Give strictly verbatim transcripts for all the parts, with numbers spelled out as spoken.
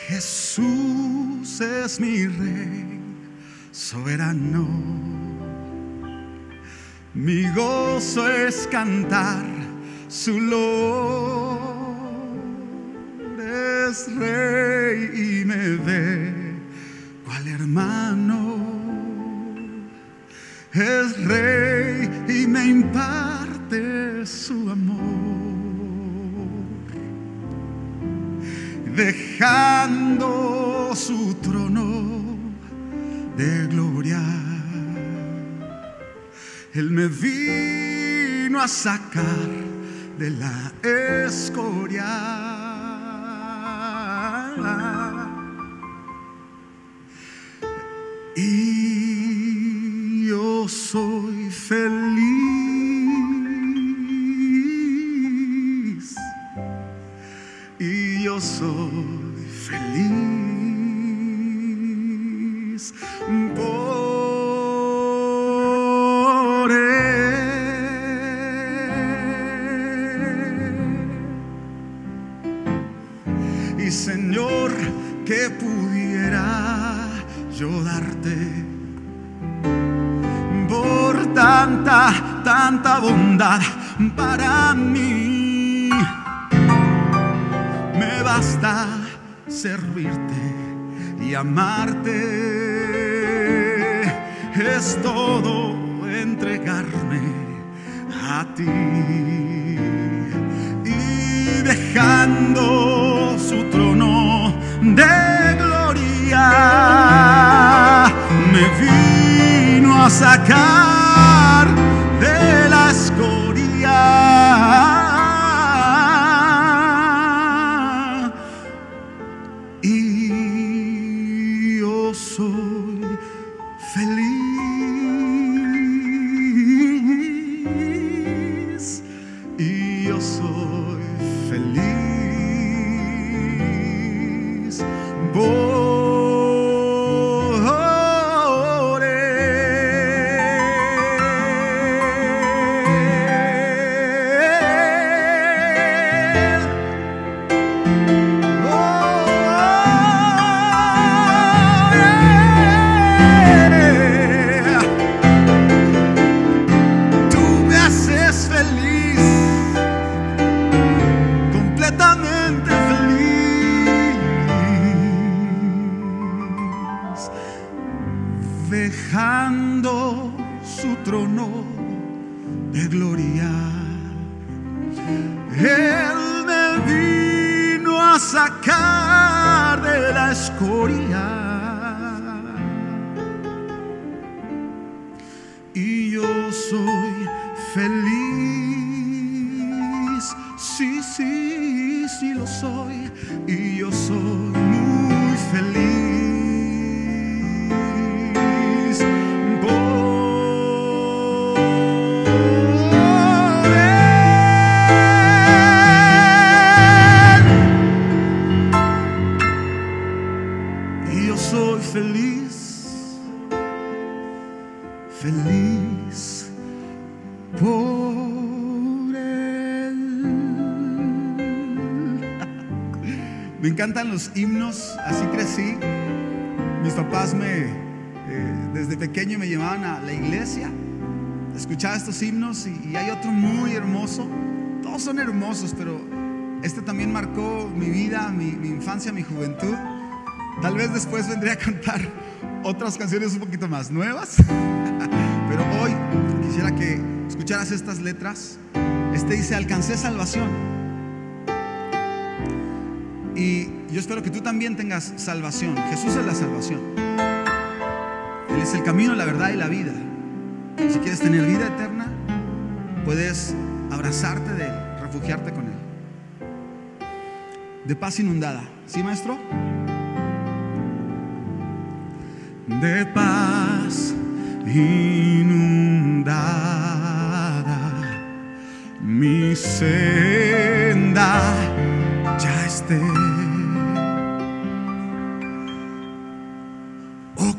Jesús es mi Rey soberano. Mi gozo es cantar su loor. Es Rey y me ve cual hermano. Es Rey y me imparte su amor, dejando su trono de gloria. Él me vino a sacar de la escoria. Y yo soy feliz. Y yo soy feliz por Él. Y Señor, que pudiera yo darte por tanta, tanta bondad para mí. Me basta servirte y amarte. Es todo entregarme a ti. Y dejando su trono de gloria, me vino a sacar de la escoria. Y yo soy feliz. Y yo soy feliz por dejando su trono de gloria. Él me vino a sacar de la escoria. Y yo soy feliz. Sí, sí, sí lo soy. Y yo soy muy feliz. Soy feliz, feliz por Él. Me encantan los himnos, así crecí. Mis papás me, eh, desde pequeño me llevaban a la iglesia, escuchaba estos himnos y, y hay otro muy hermoso. Todos son hermosos, pero este también marcó mi vida, mi, mi infancia, mi juventud. Tal vez después vendré a cantar otras canciones un poquito más nuevas, pero hoy quisiera que escucharas estas letras. Este dice: alcancé salvación. Y yo espero que tú también tengas salvación. Jesús es la salvación. Él es el camino, la verdad y la vida. Si quieres tener vida eterna, puedes abrazarte de Él, refugiarte con Él. De paz inundada. ¿Sí, maestro? De paz inundada, mi senda ya esté. O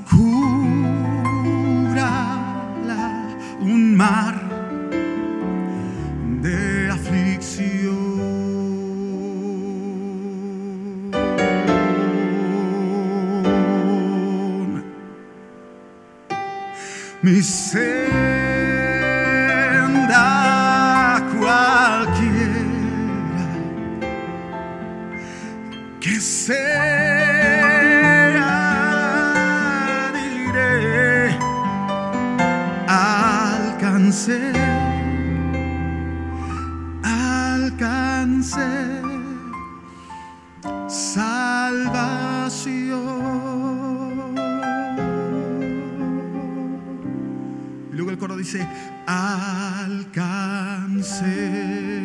cúbrala un mar de aflicción. mi senda cualquiera que sea, diré, alcancé, alcancé salvación. Y luego el coro dice: alcancé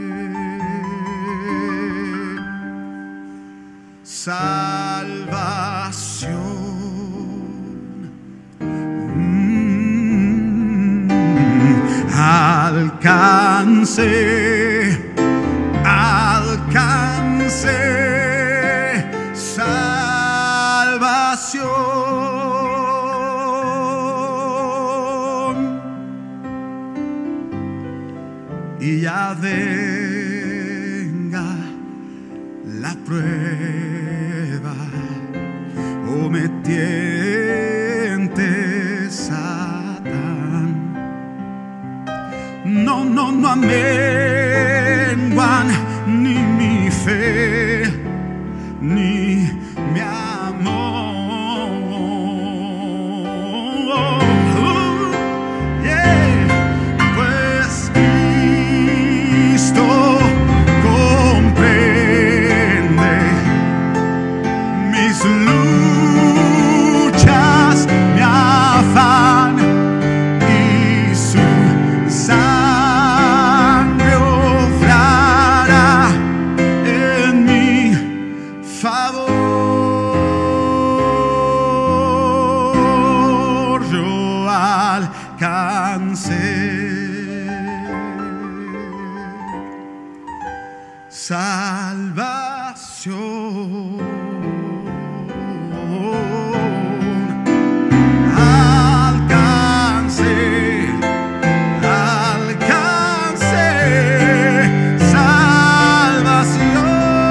salvación. Mm, alcancé, alcancé salvación. Y ya venga la prueba o me tiente Satán, no, no, no amenguan ni mi fe ni mi amor. Yeah. Pues Cristo comprende mis luchas, mi afán, y su sangre obrará en mi favor. Yo alcancé salvación. Alcancé, alcancé salvación.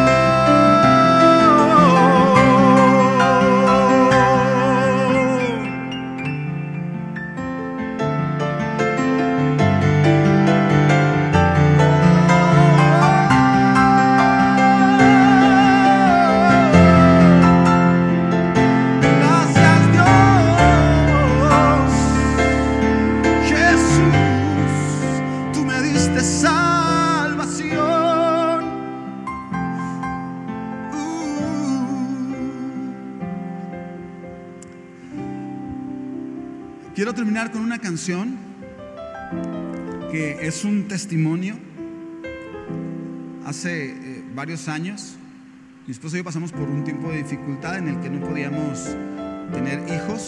Quiero terminar con una canción que es un testimonio. Hace eh, varios años, mi esposa y yo pasamos por un tiempo de dificultad en el que no podíamos tener hijos,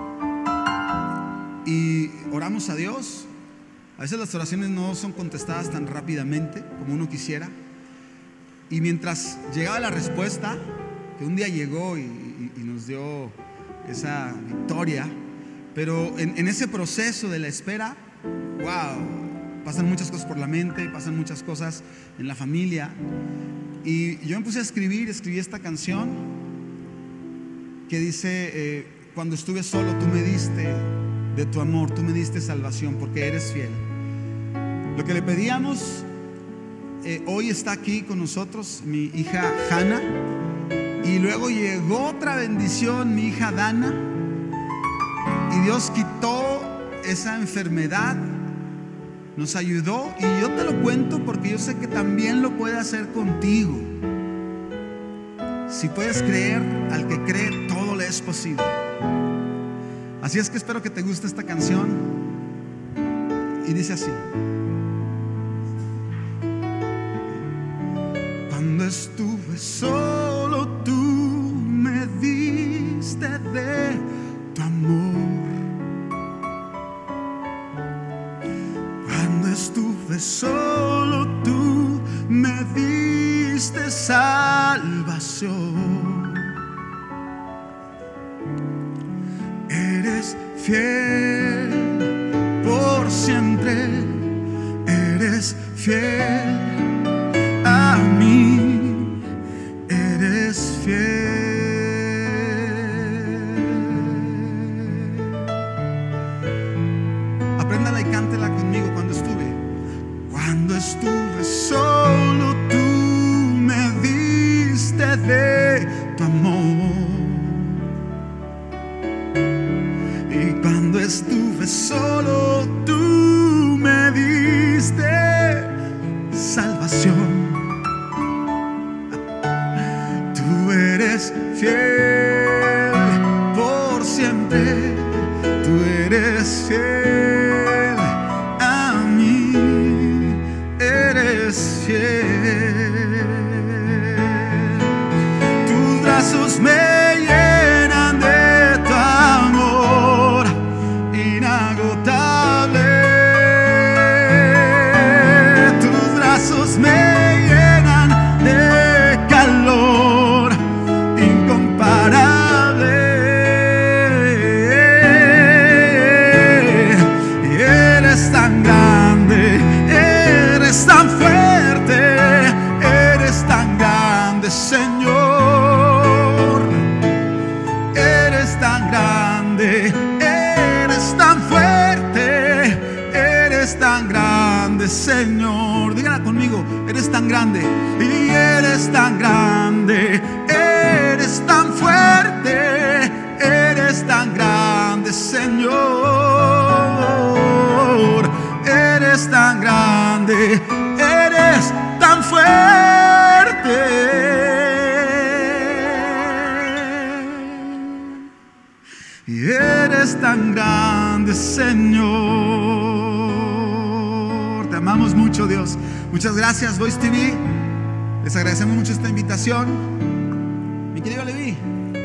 y oramos a Dios. A veces las oraciones no son contestadas tan rápidamente como uno quisiera, y mientras llegaba la respuesta, que un día llegó y, y, y nos dio esa victoria, pero en, en ese proceso de la espera, wow, pasan muchas cosas por la mente, pasan muchas cosas en la familia. Y yo me puse a escribir, escribí esta canción que dice: eh, cuando estuve solo, tú me diste de tu amor, tú me diste salvación, porque eres fiel. Lo que le pedíamos, eh, hoy está aquí con nosotros mi hija Hannah, y luego llegó otra bendición, mi hija Dana. Y Dios quitó esa enfermedad, nos ayudó, y yo te lo cuento porque yo sé que también lo puede hacer contigo. Si puedes creer, al que cree todo le es posible. Así es que espero que te guste esta canción, y dice así: cuando estuve solo, tú me diste de tu amor. Cuando estuve solo, tú me diste salvación. Eres fiel por siempre, eres fiel a mí, eres fiel. fiel por siempre. Tú eres fiel a mí, eres fiel. Tus brazos me llenan de tu amor inagotable. Tus brazos me llenan de calor incomparable. Y eres tan grande, eres tan fuerte, eres tan grande, Señor. Eres tan grande, eres tan fuerte, eres tan grande, Señor. Dígala conmigo, eres tan grande y eres tan grande, eres tan fuerte, eres tan grande, Señor. Eres tan grande, eres tan fuerte. Y eres tan grande, Señor. Te amamos mucho, Dios. Muchas gracias, Voice T V. Les agradecemos mucho esta invitación. Mi querido Levi.